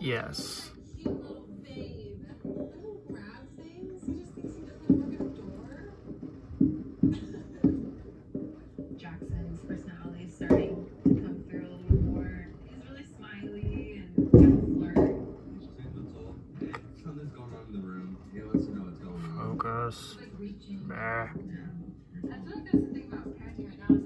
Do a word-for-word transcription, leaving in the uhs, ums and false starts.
Yes. Cute little babe. Little grab things. He just thinks he doesn't work at a door. Jackson's personality is starting to come through a little more. He's really smiley and kind of flirt. Hey, something's going on in the room. He wants to know what's going on. Focus. Like reaching. Bah. I feel like that's the thing about parenting right now.